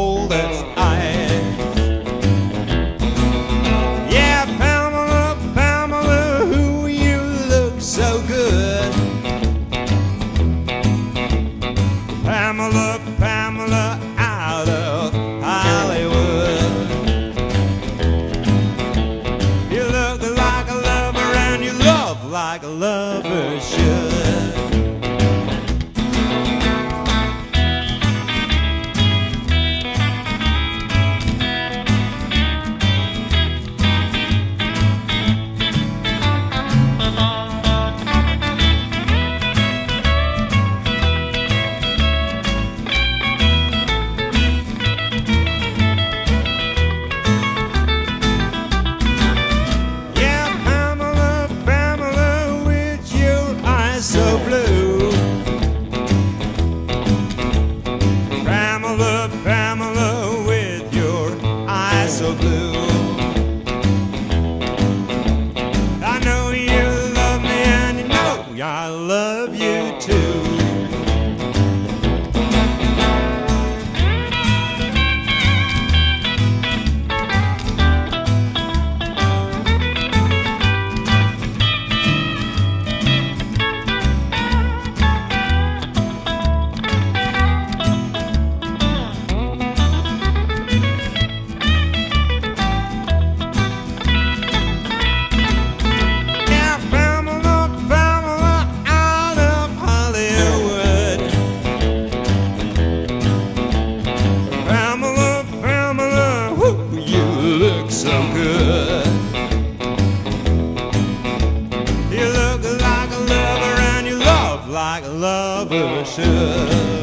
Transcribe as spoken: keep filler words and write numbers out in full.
cold as ice. Yeah, Pamela, Pamela, who you look so good. Pamela, Pamela, out of Hollywood. You look like a lover and you love like a lover should. So blue, Pamela, Pamela, with your eyes so blue. I know you love me and you know I love you too. So good. You look like a lover and you love like a lover should.